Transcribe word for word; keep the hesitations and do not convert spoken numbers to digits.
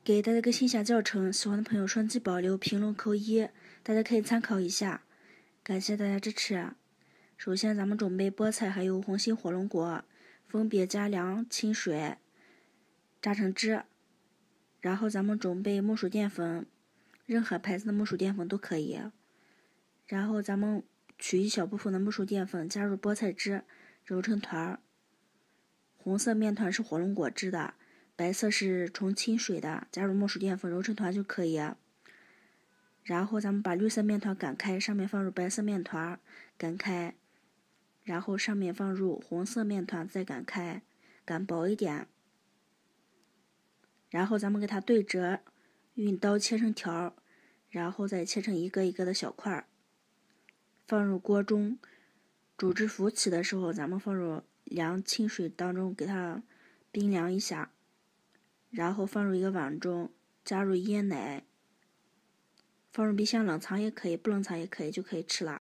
给大家更新一下教程，喜欢的朋友双击保留，评论扣一，大家可以参考一下。感谢大家支持。首先，咱们准备菠菜还有红心火龙果，分别加凉清水榨成汁。然后咱们准备木薯淀粉，任何牌子的木薯淀粉都可以。然后咱们取一小部分的木薯淀粉，加入菠菜汁，揉成团儿。红色面团是火龙果汁的，白色是纯清水的，加入木薯淀粉揉成团就可以。然后咱们把绿色面团擀开，上面放入白色面团，擀开，然后上面放入红色面团，再擀开，擀薄一点。然后咱们给它对折，用刀切成条，然后再切成一个一个的小块，放入锅中。煮至浮起的时候，咱们放入凉清水当中，给它冰凉一下，然后放入一个碗中，加入椰奶，放入冰箱冷藏也可以，不冷藏也可以，就可以吃了。